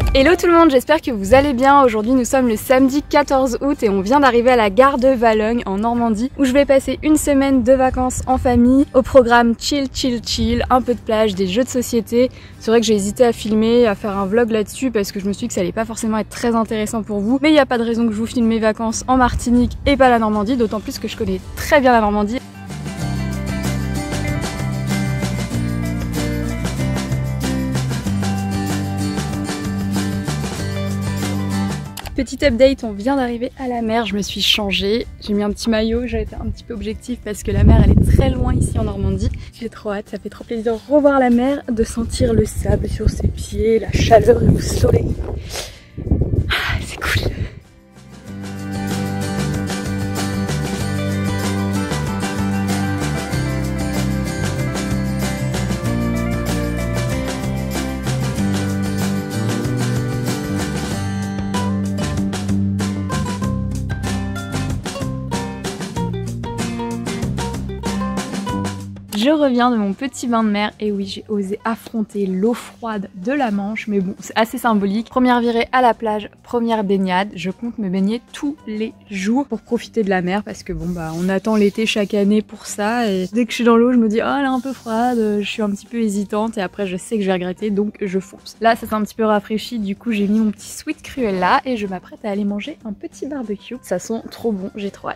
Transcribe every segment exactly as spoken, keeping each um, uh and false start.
Hello tout le monde, j'espère que vous allez bien. Aujourd'hui nous sommes le samedi quatorze août et on vient d'arriver à la gare de Valognes en Normandie où je vais passer une semaine de vacances en famille. Au programme chill chill chill, un peu de plage, des jeux de société. C'est vrai que j'ai hésité à filmer, à faire un vlog là-dessus parce que je me suis dit que ça allait pas forcément être très intéressant pour vous. Mais il n'y a pas de raison que je vous filme mes vacances en Martinique et pas la Normandie, d'autant plus que je connais très bien la Normandie. Petit update, on vient d'arriver à la mer, je me suis changée, j'ai mis un petit maillot, j'ai été un petit peu objectif parce que la mer elle est très loin ici en Normandie. J'ai trop hâte, ça fait trop plaisir de revoir la mer, de sentir le sable sur ses pieds, la chaleur et le soleil. Ah, c'est cool. Je reviens de mon petit bain de mer et oui, j'ai osé affronter l'eau froide de la Manche, mais bon, c'est assez symbolique. Première virée à la plage, première baignade. Je compte me baigner tous les jours pour profiter de la mer parce que bon bah on attend l'été chaque année pour ça et dès que je suis dans l'eau je me dis oh elle est un peu froide, je suis un petit peu hésitante et après je sais que je vais regretter donc je fonce. Là ça s'est un petit peu rafraîchi, du coup j'ai mis mon petit sweet Cruella et je m'apprête à aller manger un petit barbecue. Ça sent trop bon, j'ai trop hâte.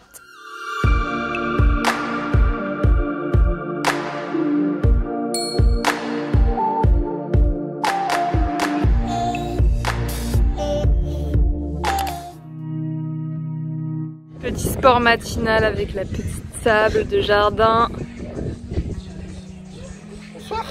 Petit sport matinal avec la petite sable de jardin. Bonsoir.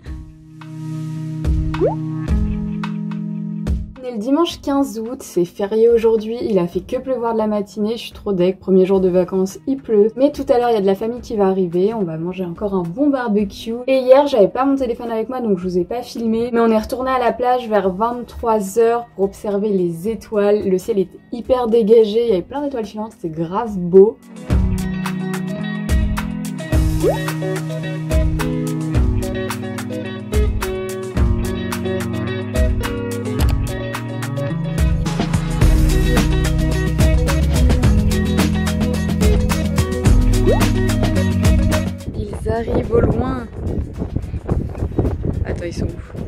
On est le dimanche quinze août, c'est férié aujourd'hui, il a fait que pleuvoir de la matinée, je suis trop deg, premier jour de vacances il pleut. Mais tout à l'heure il y a de la famille qui va arriver, on va manger encore un bon barbecue. Et hier j'avais pas mon téléphone avec moi donc je vous ai pas filmé, mais on est retourné à la plage vers vingt-trois heures pour observer les étoiles. Le ciel était hyper dégagé, il y avait plein d'étoiles filantes, c'était grave beau. Ils arrivent au loin. Attends, ils sont où?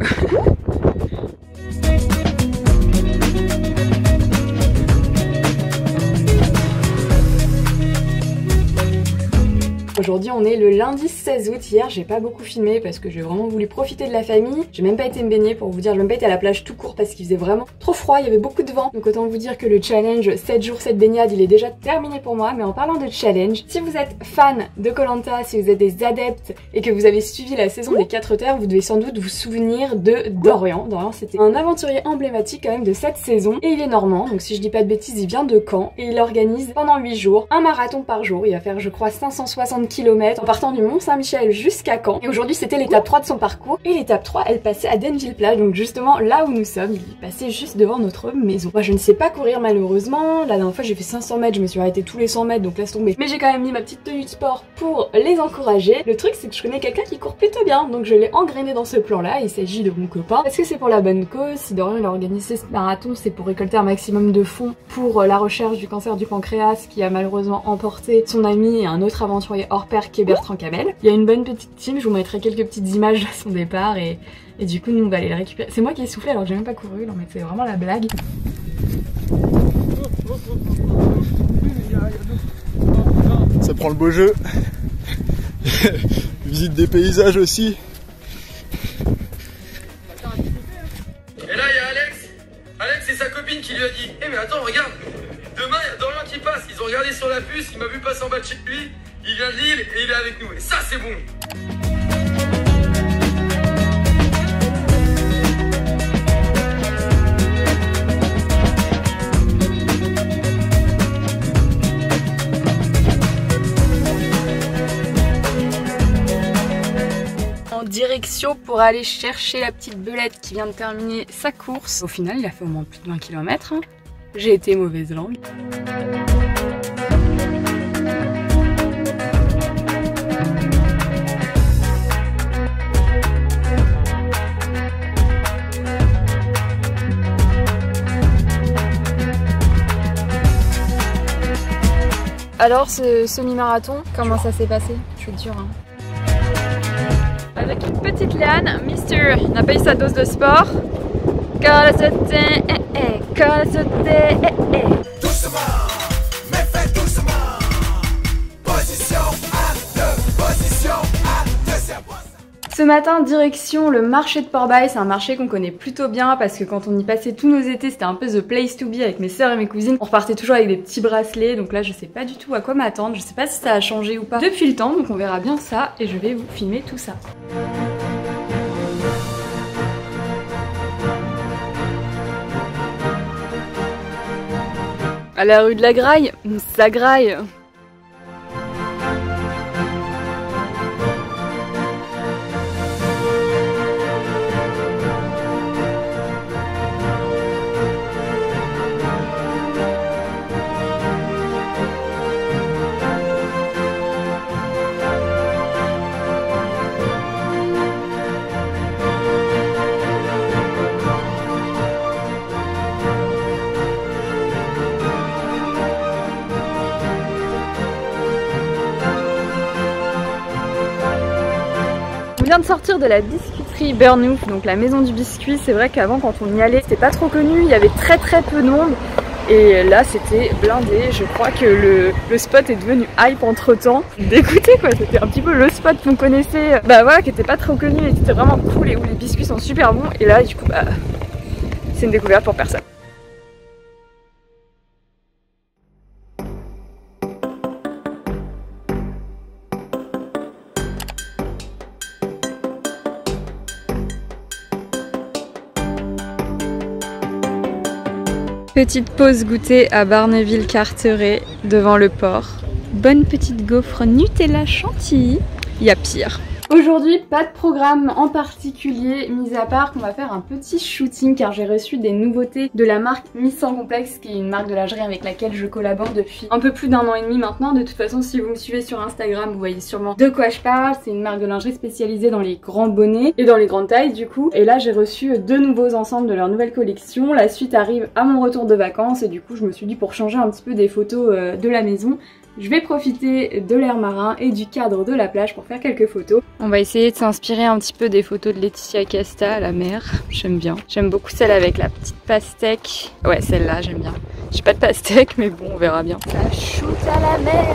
Aujourd'hui on est le lundi seize août, hier j'ai pas beaucoup filmé parce que j'ai vraiment voulu profiter de la famille. J'ai même pas été me baigner pour vous dire, j'ai même pas été à la plage tout court parce qu'il faisait vraiment trop froid, il y avait beaucoup de vent. Donc autant vous dire que le challenge sept jours sept baignades il est déjà terminé pour moi. Mais en parlant de challenge, si vous êtes fan de Koh Lanta, si vous êtes des adeptes et que vous avez suivi la saison des quatre terres, vous devez sans doute vous souvenir de Dorian. Dorian c'était un aventurier emblématique quand même de cette saison et il est normand, donc si je dis pas de bêtises il vient de Caen et il organise pendant huit jours un marathon par jour. Il va faire je crois cinq cent soixante kilomètres en partant du Mont Saint-Michel jusqu'à Caen. Et aujourd'hui c'était l'étape trois de son parcours. Et l'étape trois elle passait à Denville-Plage, donc justement là où nous sommes, il est passé juste devant notre maison. Moi je ne sais pas courir malheureusement. La dernière fois j'ai fait cinq cents mètres, je me suis arrêtée tous les cent mètres donc laisse tomber. Mais j'ai quand même mis ma petite tenue de sport pour les encourager. Le truc c'est que je connais quelqu'un qui court plutôt bien, donc je l'ai engrainé dans ce plan là. Il s'agit de mon copain. Est-ce que c'est pour la bonne cause? Si Dorian il a organisé ce marathon, c'est pour récolter un maximum de fonds pour la recherche du cancer du pancréas qui a malheureusement emporté son ami et un autre aventurier hors pair qui est Bertrand Camel. Il y a une bonne petite team, je vous mettrai quelques petites images de son départ et, et du coup nous on va aller le récupérer. C'est moi qui ai soufflé alors que j'ai même pas couru, non mais c'est vraiment la blague. Ça prend le beau jeu. Visite des paysages aussi. Et là il y a Alex. Alex c'est sa copine qui lui a dit eh mais attends regarde, demain il y a Dorian qui passe. Ils ont regardé sur la puce, il m'a vu passer en bas de chez lui. Il vient de Lille et il est avec nous. Et ça, c'est bon. En direction pour aller chercher la petite belette qui vient de terminer sa course. Au final, il a fait au moins plus de vingt kilomètres. Hein. J'ai été mauvaise langue. Alors ce semi-marathon, comment ça s'est passé? Je suis dur hein. Avec une petite liane, Mister n'a pas eu sa dose de sport. Colle sauter, eh eh, colle sauter, eh eh. Doucement, mais fais doucement. Position à deux, position à deux, c'est Ce matin, direction le marché de Port-Bail. C'est un marché qu'on connaît plutôt bien parce que quand on y passait tous nos étés, c'était un peu the place to be avec mes sœurs et mes cousines. On repartait toujours avec des petits bracelets, donc là je sais pas du tout à quoi m'attendre. Je sais pas si ça a changé ou pas depuis le temps, donc on verra bien ça et je vais vous filmer tout ça. À la rue de la Graille, ça graille. On vient de sortir de la biscuiterie Burnouf, donc la maison du biscuit. C'est vrai qu'avant quand on y allait c'était pas trop connu, il y avait très très peu de monde et là c'était blindé. Je crois que le, le spot est devenu hype entre temps. Dégoûté quoi, c'était un petit peu le spot qu'on connaissait, bah voilà, qui était pas trop connu et qui était vraiment cool et où les biscuits sont super bons et là du coup bah c'est une découverte pour personne. Petite pause goûter à Barneville-Carteret devant le port. Bonne petite gaufre Nutella chantilly, il y a pire. Aujourd'hui, pas de programme en particulier, mis à part qu'on va faire un petit shooting car j'ai reçu des nouveautés de la marque Miss Sans Complexe, qui est une marque de lingerie avec laquelle je collabore depuis un peu plus d'un an et demi maintenant. De toute façon, si vous me suivez sur Instagram, vous voyez sûrement de quoi je parle. C'est une marque de lingerie spécialisée dans les grands bonnets et dans les grandes tailles du coup. Et là, j'ai reçu deux nouveaux ensembles de leur nouvelle collection. La suite arrive à mon retour de vacances et du coup, je me suis dit pour changer un petit peu des photos de la maison, je vais profiter de l'air marin et du cadre de la plage pour faire quelques photos. On va essayer de s'inspirer un petit peu des photos de Laetitia Casta à la mer. J'aime bien. J'aime beaucoup celle avec la petite pastèque. Ouais, celle-là, j'aime bien. J'ai pas de pastèque, mais bon, on verra bien. Ça shoot à la mer.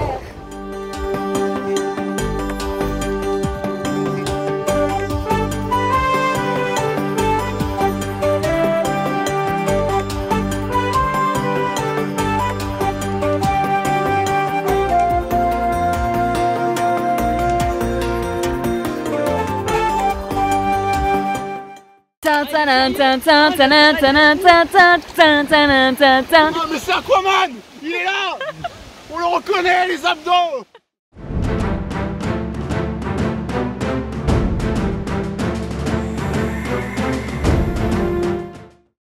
Non mais c'est Aquaman. Il est là. On le reconnaît, les abdos.